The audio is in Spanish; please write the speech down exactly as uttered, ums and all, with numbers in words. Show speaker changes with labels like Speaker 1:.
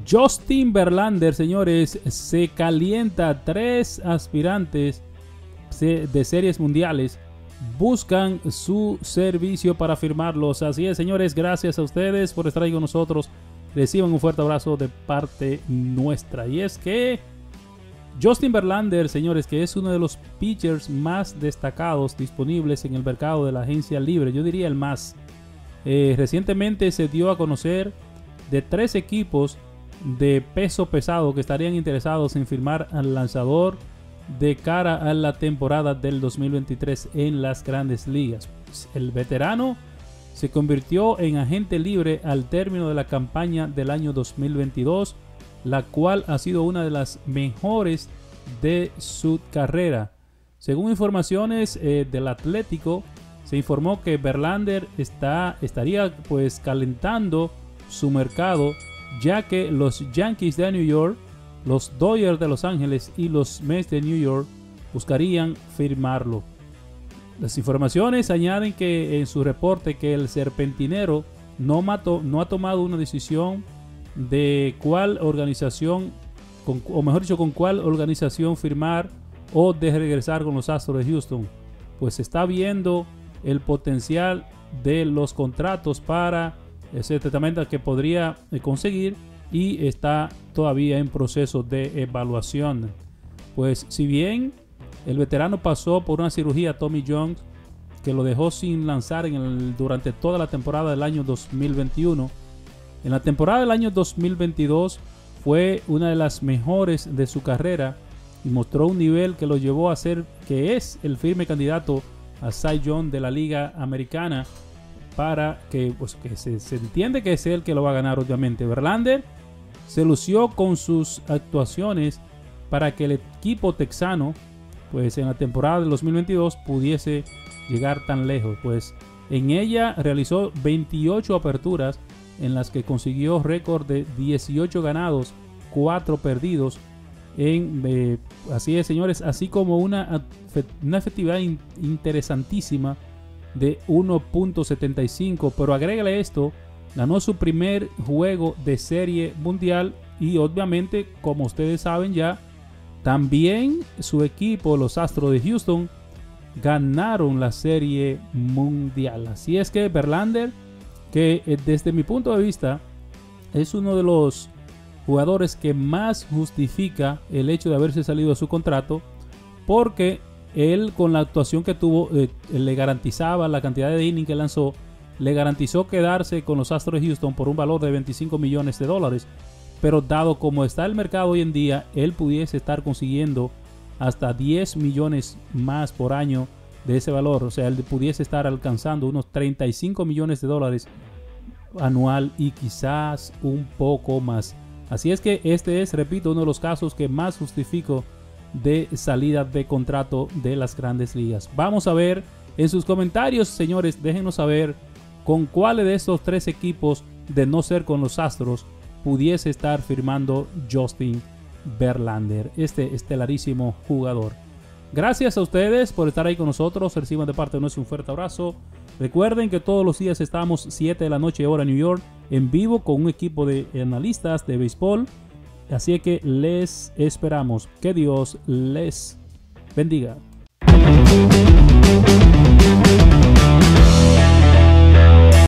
Speaker 1: Justin Verlander, señores, se calienta. Tres aspirantes de series mundiales buscan su servicio para firmarlos. Así es, señores, gracias a ustedes por estar ahí con nosotros. Reciban un fuerte abrazo de parte nuestra. Y es que Justin Verlander, señores, que es uno de los pitchers más destacados disponibles en el mercado de la agencia libre, yo diría el más. Eh, recientemente se dio a conocer de tres equipos de peso pesado que estarían interesados en firmar al lanzador de cara a la temporada del dos mil veintitrés en las grandes ligas. Pues el veterano se convirtió en agente libre al término de la campaña del año dos mil veintidós, la cual ha sido una de las mejores de su carrera. Según informaciones eh, del Atlético, se informó que Verlander está, estaría pues calentando su mercado, ya que los Yankees de New York, los Dodgers de Los Ángeles y los Mets de New York buscarían firmarlo. Las informaciones añaden que en su reporte que el serpentinero no, mató, no ha tomado una decisión de cuál organización, con, o mejor dicho, con cuál organización firmar o de regresar con los Astros de Houston, pues está viendo el potencial de los contratos para ese tratamiento que podría conseguir y está todavía en proceso de evaluación. Pues si bien el veterano pasó por una cirugía Tommy John que lo dejó sin lanzar en el, durante toda la temporada del año dos mil veintiuno, en la temporada del año dos mil veintidós fue una de las mejores de su carrera y mostró un nivel que lo llevó a ser, que es el firme candidato a Cy Young de la Liga Americana, para que, pues, que se, se entiende que es él que lo va a ganar, obviamente. Verlander se lució con sus actuaciones para que el equipo texano, pues en la temporada del dos mil veintidós, pudiese llegar tan lejos. Pues en ella realizó veintiocho aperturas en las que consiguió récord de dieciocho ganados, cuatro perdidos. En, eh, así es, señores, así como una, una efectividad in, interesantísima de uno punto setenta y cinco, pero agrégale esto, ganó su primer juego de serie mundial y obviamente, como ustedes saben ya, también su equipo, los Astros de Houston, ganaron la serie mundial. Así es que Verlander, que eh, desde mi punto de vista es uno de los jugadores que más justifica el hecho de haberse salido de su contrato, porque él, con la actuación que tuvo, eh, le garantizaba la cantidad de innings que lanzó, le garantizó quedarse con los Astros de Houston por un valor de veinticinco millones de dólares. Pero dado como está el mercado hoy en día, él pudiese estar consiguiendo hasta diez millones más por año de ese valor. O sea, él pudiese estar alcanzando unos treinta y cinco millones de dólares anual y quizás un poco más. Así es que este es, repito, uno de los casos que más justifico de salida de contrato de las grandes ligas. Vamos a ver en sus comentarios, señores, déjenos saber con cuáles de estos tres equipos, de no ser con los Astros, pudiese estar firmando Justin Verlander, este estelarísimo jugador. Gracias a ustedes por estar ahí con nosotros. Reciban de parte de nosotros un fuerte abrazo. Recuerden que todos los días estamos siete de la noche hora New York en vivo con un equipo de analistas de béisbol. Así que les esperamos. Que Dios les bendiga.